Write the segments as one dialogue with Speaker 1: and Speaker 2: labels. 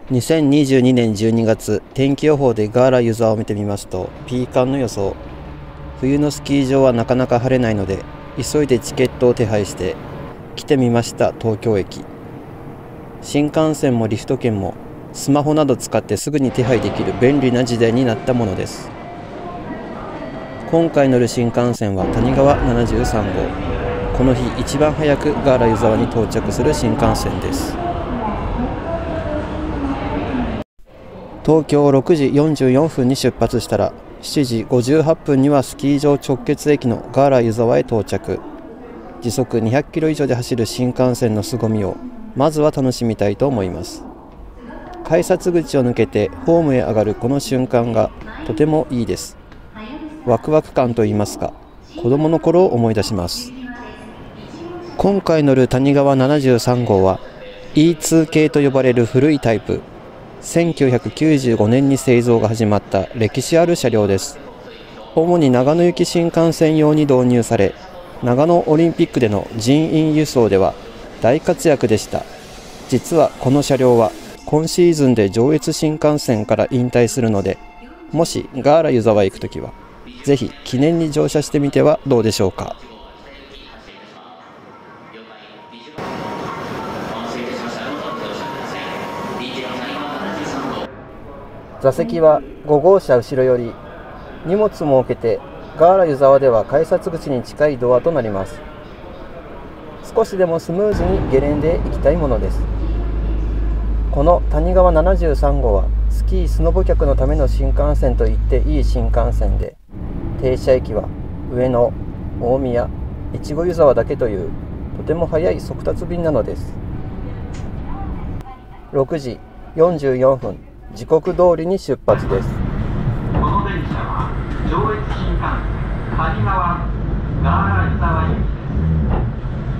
Speaker 1: 2022年12月、天気予報でガーラ湯沢を見てみますと、ピーカンの予想。冬のスキー場はなかなか晴れないので、急いでチケットを手配して来てみました。東京駅。新幹線もリフト券もスマホなど使ってすぐに手配できる便利な時代になったものです。今回乗る新幹線は谷川73号。この日一番早くガーラ湯沢に到着する新幹線です。東京6時44分に出発したら7時58分にはスキー場直結駅のガーラ湯沢へ到着。時速200キロ以上で走る新幹線の凄みをまずは楽しみたいと思います。改札口を抜けてホームへ上がるこの瞬間がとてもいいです。ワクワク感といいますか、子供の頃を思い出します。今回乗る谷川73号は E2 系と呼ばれる古いタイプ。1995年に製造が始まった歴史ある車両です。主に長野行き新幹線用に導入され、長野オリンピックでの人員輸送では大活躍でした。実はこの車両は今シーズンで上越新幹線から引退するので、もしガーラ湯沢へ行くときはぜひ記念に乗車してみてはどうでしょうか。座席は5号車後ろより、荷物も置けてガーラ湯沢では改札口に近いドアとなります。少しでもスムーズにゲレンデへ行きたいものです。この谷川73号はスキースノボ客のための新幹線と言っていい新幹線で、停車駅は上野、大宮、越後湯沢だけというとても早い速達便なのです。6時44分、時刻通りに出発です。
Speaker 2: この電車は上越新幹線谷川ガーラ湯沢行きです。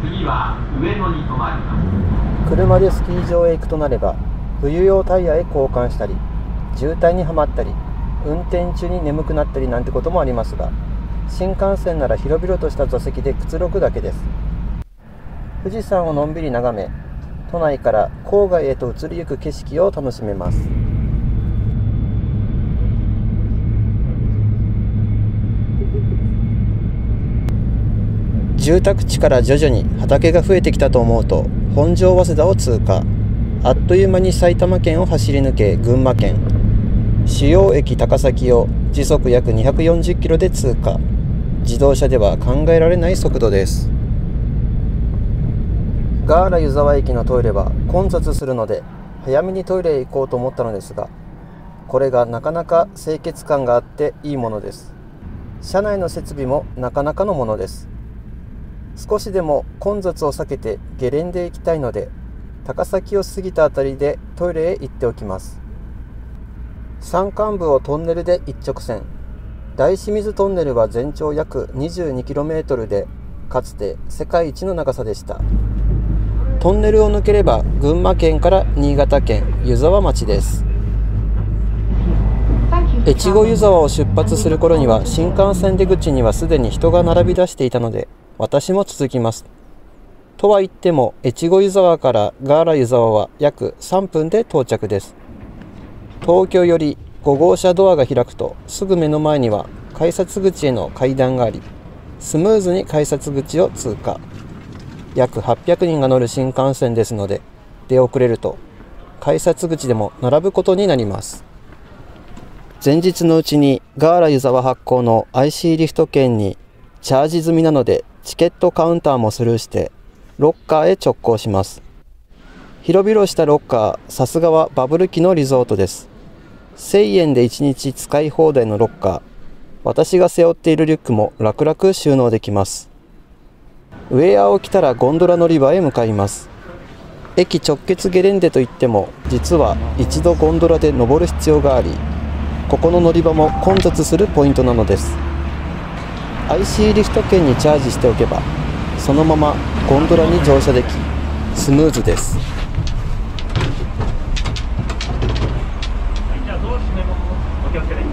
Speaker 2: 次は上野に停まります。
Speaker 1: 車でスキー場へ行くとなれば、冬用タイヤへ交換したり、渋滞にはまったり、運転中に眠くなったりなんてこともありますが、新幹線なら広々とした座席でくつろぐだけです。富士山をのんびり眺め、都内から郊外へと移りゆく景色を楽しめます。住宅地から徐々に畑が増えてきたと思うと、本庄早稲田を通過。あっという間に埼玉県を走り抜け群馬県、主要駅高崎を時速約240キロで通過。自動車では考えられない速度です。ガーラ湯沢駅のトイレは混雑するので早めにトイレへ行こうと思ったのですが、これがなかなか清潔感があっていいものです。車内の設備もなかなかのものです。少しでも混雑を避けてゲレンデへ行きたいので、高崎を過ぎたあたりでトイレへ行っておきます。山間部をトンネルで一直線。大清水トンネルは全長約 22km で、かつて世界一の長さでした。トンネルを抜ければ群馬県から新潟県湯沢町です。越後湯沢を出発する頃には新幹線出口にはすでに人が並び出していたので、私も続きます。とは言っても越後湯沢からガーラ湯沢は約3分で到着です。東京より5号車ドアが開くとすぐ目の前には改札口への階段があり、スムーズに改札口を通過。約800人が乗る新幹線ですので、出遅れると改札口でも並ぶことになります。前日のうちにガーラ湯沢発行の IC リフト券にチャージ済みなので、チケットカウンターもスルーしてロッカーへ直行します。広々したロッカー、さすがはバブル期のリゾートです。1000円で1日使い放題のロッカー。私が背負っているリュックも楽々収納できます。ウェアを着たらゴンドラ乗り場へ向かいます。駅直結ゲレンデといっても、実は一度ゴンドラで登る必要があり、ここの乗り場も混雑するポイントなのです。IC リフト券にチャージしておけば、そのままゴンドラに乗車でき、スムーズです。
Speaker 2: じゃあどう閉めます？お気をつけて。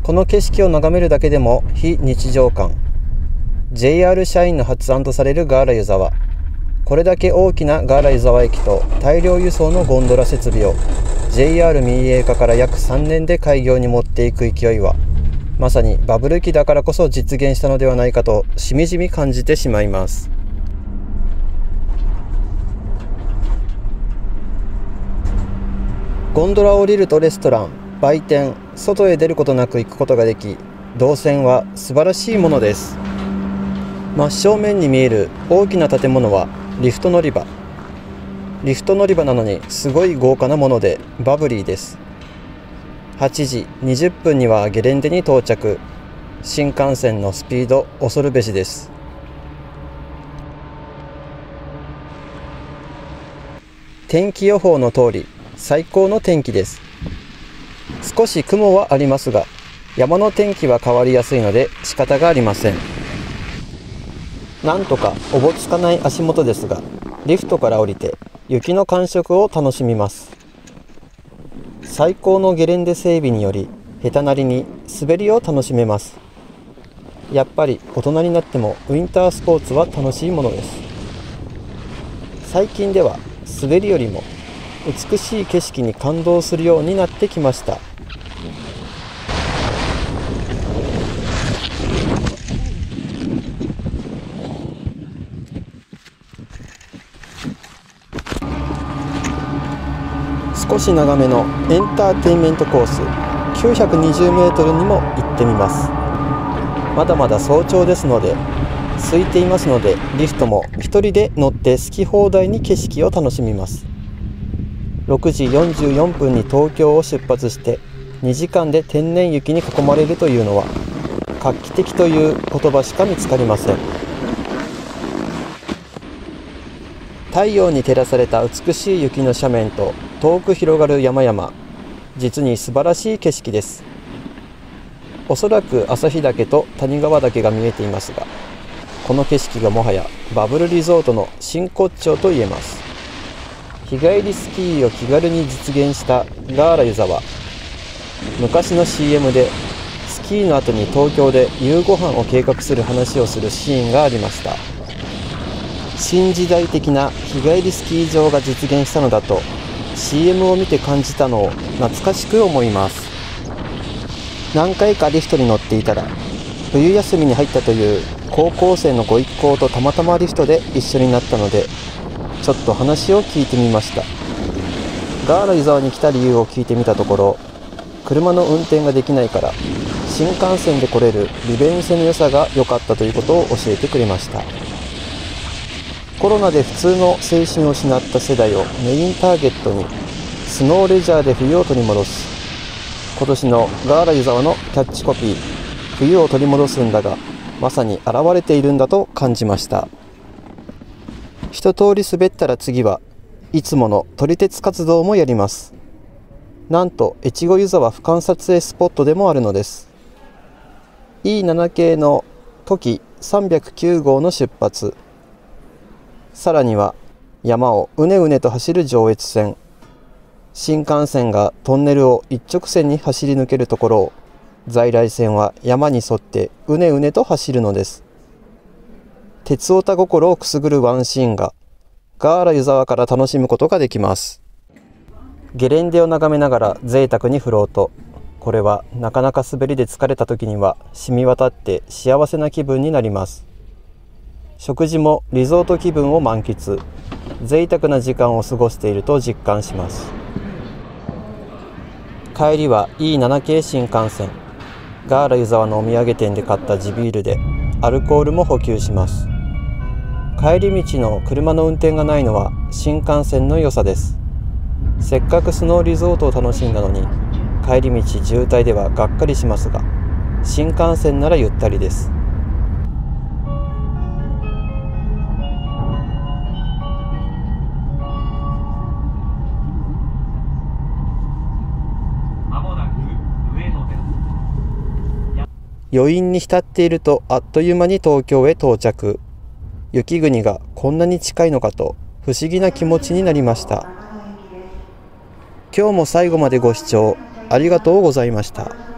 Speaker 1: この景色を眺めるだけでも非日常感。JR 社員の発案とされるガーラ湯沢。これだけ大きなガーラ湯沢駅と大量輸送のゴンドラ設備を JR 民営化から約3年で開業に持っていく勢いは、まさにバブル期だからこそ実現したのではないかとしみじみ感じてしまいます。ゴンドラを降りるとレストラン、売店、外へ出ることなく行くことができ、動線は素晴らしいものです。真正面に見える大きな建物はリフト乗り場。リフト乗り場なのにすごい豪華なものでバブリーです。8時20分にはゲレンデに到着。新幹線のスピード恐るべしです。天気予報の通り最高の天気です。少し雲はありますが、山の天気は変わりやすいので仕方がありません。なんとかおぼつかない足元ですが、リフトから降りて雪の感触を楽しみます。最高のゲレンデ整備により下手なりに滑りを楽しめます。やっぱり大人になってもウィンタースポーツは楽しいものです。最近では滑りよりも美しい景色に感動するようになってきました。少し長めのエンターテインメントコース920メートルにも行ってみます。まだまだ早朝ですので空いていますので、リフトも一人で乗って好き放題に景色を楽しみます。6時44分に東京を出発して2時間で天然雪に囲まれるというのは画期的という言葉しか見つかりません。太陽に照らされた美しい雪の斜面と遠く広がる山々、実に素晴らしい景色です。おそらく旭岳と谷川岳が見えていますが、この景色がもはやバブルリゾートの真骨頂と言えます。日帰りスキーを気軽に実現したガーラ湯沢。昔の CM でスキーの後に東京で夕ご飯を計画する話をするシーンがありました。新時代的な日帰りスキー場が実現したのだと CM を見て感じたのを懐かしく思います。何回かリフトに乗っていたら、冬休みに入ったという高校生のご一行とたまたまリフトで一緒になったので、ちょっと話を聞いてみました。ガーラ湯沢に来た理由を聞いてみたところ、車の運転ができないから新幹線で来れる利便性の良さが良かったということを教えてくれました。コロナで普通の青春を失った世代をメインターゲットにスノーレジャーで冬を取り戻す。今年のガーラ湯沢のキャッチコピー、冬を取り戻すんだがまさに現れているんだと感じました。一通り滑ったら次はいつもの撮り鉄活動もやります。なんと越後湯沢俯瞰撮影スポットでもあるのです。 E7 系のトキ309号の出発、さらには山をうねうねと走る上越線、新幹線がトンネルを一直線に走り抜けるところを在来線は山に沿ってうねうねと走るのです。鉄オタ心をくすぐるワンシーンがガーラ湯沢から楽しむことができます。ゲレンデを眺めながら贅沢にフロート。これはなかなか滑りで疲れた時には染み渡って幸せな気分になります。食事もリゾート気分を満喫、贅沢な時間を過ごしていると実感します。帰りは E7 系新幹線。ガーラ湯沢のお土産店で買った地ビールでアルコールも補給します。帰り道の車の運転がないのは新幹線の良さです。せっかくスノーリゾートを楽しんだのに帰り道渋滞ではがっかりしますが、新幹線ならゆったりです。余韻に浸っているとあっという間に東京へ到着。雪国がこんなに近いのかと不思議な気持ちになりました。今日も最後までご視聴ありがとうございました。